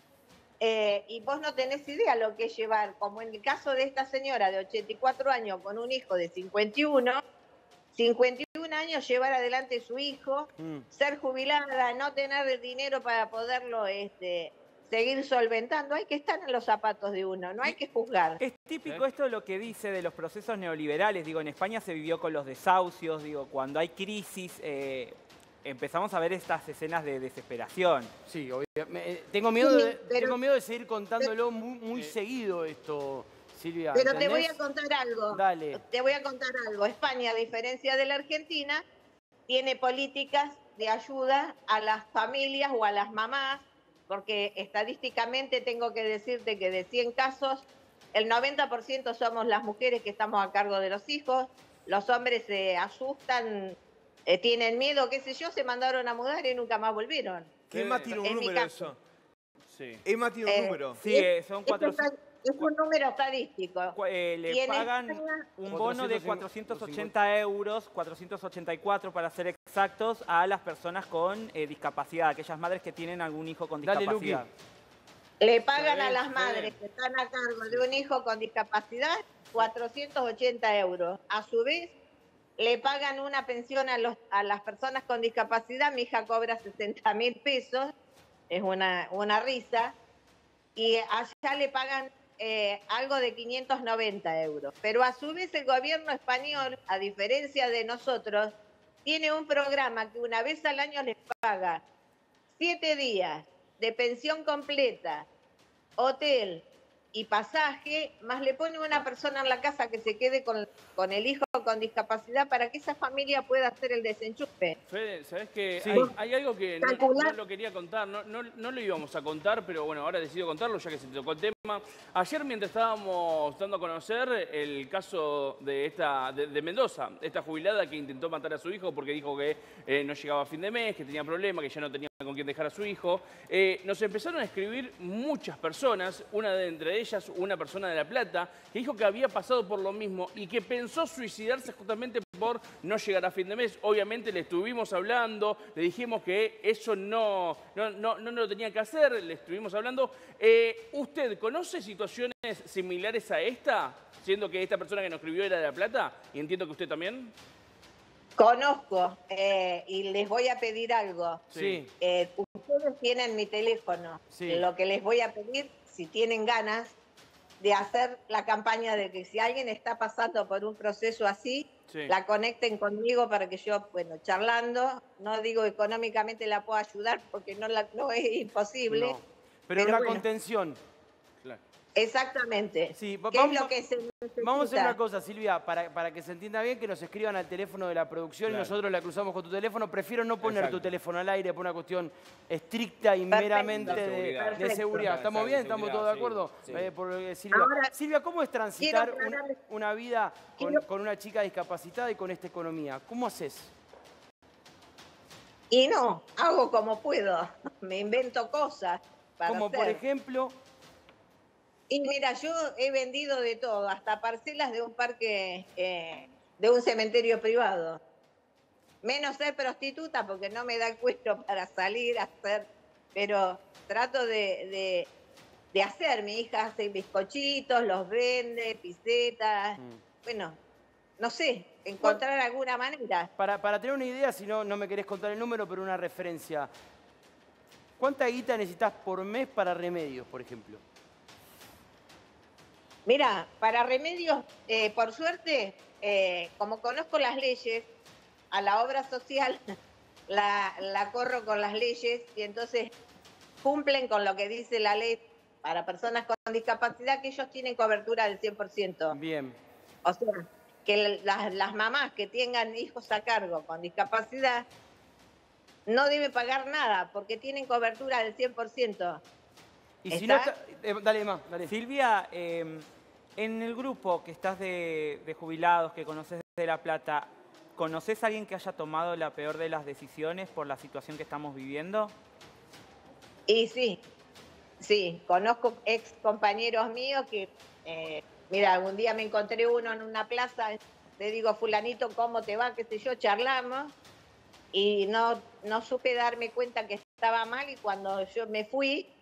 eh, y vos no tenés idea lo que es llevar, como en el caso de esta señora de ochenta y cuatro años con un hijo de cincuenta y uno, cincuenta y un años llevar adelante su hijo, Mm. ser jubilada, no tener el dinero para poderlo este, seguir solventando. Hay que estar en los zapatos de uno, no hay que juzgar. Es típico esto lo que dice de los procesos neoliberales. Digo, en España se vivió con los desahucios. Digo, cuando hay crisis, eh, empezamos a ver estas escenas de desesperación. Sí, obviamente. Tengo miedo, Sí, de, pero- tengo miedo de seguir contándolo muy, muy seguido esto, Silvia. Pero te voy a ¿entendés? contar algo. Dale. Te voy a contar algo. España, a diferencia de la Argentina, tiene políticas de ayuda a las familias o a las mamás, porque estadísticamente tengo que decirte que de cien casos, el noventa por ciento somos las mujeres que estamos a cargo de los hijos, los hombres se asustan, eh, tienen miedo, qué sé yo, se mandaron a mudar y nunca más volvieron. Emma tiene un en mi número caso. eso. Sí. Emma tiene un Eh, número. Sí, eh, son Esto cuatro, está- es un número estadístico. cua- eh, le Y en pagan España- un bono de cuatrocientos cuatrocientos ochenta euros, cuatrocientos ochenta y cuatro para ser exactos, a las personas con eh, discapacidad, aquellas madres que tienen algún hijo con Dale, Luqui. discapacidad. Le pagan Está a bien, las está madres bien. que están a cargo de un hijo con discapacidad cuatrocientos ochenta euros. A su vez, le pagan una pensión a, los, a las personas con discapacidad. Mi hija cobra sesenta mil pesos, es una, una risa. Y allá le pagan eh, algo de quinientos noventa euros. Pero a su vez el gobierno español, a diferencia de nosotros, tiene un programa que una vez al año les paga siete días de pensión completa, hotel y pasaje, más le pone una persona en la casa que se quede con con el hijo con discapacidad para que esa familia pueda hacer el desenchufe. Fede, ¿sabés qué? Sí. Hay, hay algo que no, Calcular. no lo quería contar, no, no, no lo íbamos a contar, pero bueno, ahora decido contarlo ya que se tocó el tema. Ayer, mientras estábamos dando a conocer el caso de esta de, de Mendoza, esta jubilada que intentó matar a su hijo porque dijo que eh, no llegaba a fin de mes, que tenía problemas, que ya no tenía con quién dejar a su hijo, eh, nos empezaron a escribir muchas personas, una de entre ellas, una persona de La Plata, que dijo que había pasado por lo mismo y que pensó suicidarse justamente por no llegar a fin de mes. Obviamente le estuvimos hablando, le dijimos que eso no, no, no, no lo tenía que hacer, le estuvimos hablando. Eh, ¿Usted conoce situaciones similares a esta, siendo que esta persona que nos escribió era de La Plata? Y entiendo que usted también. Conozco eh, y les voy a pedir algo. Sí. Eh, ustedes tienen mi teléfono. Sí. Lo que les voy a pedir, si tienen ganas, de hacer la campaña de que si alguien está pasando por un proceso así, Sí. la conecten conmigo para que yo, bueno, charlando, no digo económicamente la puedo ayudar porque no, la, no es imposible. No. Pero, Pero una bueno. contención. Exactamente. Sí, ¿Qué vamos, es lo que se necesita? vamos a hacer una cosa, Silvia, para, para que se entienda bien, que nos escriban al teléfono de la producción Claro. y nosotros la cruzamos con tu teléfono. Prefiero no poner Exacto. tu teléfono al aire por una cuestión estricta y Perfecto. meramente De de, seguridad. de Perfecto. seguridad. ¿Estamos Exacto, bien? de ¿Estamos seguridad, todos de sí, acuerdo? sí. Eh, por, eh, Silvia. Ahora, Silvia, ¿cómo es transitar quiero una, aclararle- una vida con, quiero- con una chica discapacitada y con esta economía? ¿Cómo haces? Y no, hago como puedo. Me invento cosas para Como por hacer. ejemplo, Y mira, yo he vendido de todo, hasta parcelas de un parque, eh, de un cementerio privado. Menos ser prostituta porque no me da el cuero para salir a hacer, pero trato de, de, de hacer. Mi hija hace bizcochitos, los vende, pisetas. Bueno, no sé, encontrar alguna manera. para, para tener una idea, si no, no me querés contar el número, pero una referencia. ¿Cuánta guita necesitas por mes para remedios, por ejemplo? Mira, para remedios, eh, por suerte, eh, como conozco las leyes, a la obra social la, la corro con las leyes y entonces cumplen con lo que dice la ley para personas con discapacidad, que ellos tienen cobertura del cien por ciento. Bien. O sea, que las, las mamás que tengan hijos a cargo con discapacidad no deben pagar nada porque tienen cobertura del cien por ciento. Y si ¿Está? no está- eh, dale más, dale. Silvia, eh, en el grupo que estás de, de jubilados, que conoces de La Plata, ¿conoces a alguien que haya tomado la peor de las decisiones por la situación que estamos viviendo? Y sí, sí, conozco ex compañeros míos que, eh, mira, algún día me encontré uno en una plaza, le digo, fulanito, ¿cómo te va? Qué sé yo, charlamos, y no, no supe darme cuenta que estaba mal, y cuando yo me fui,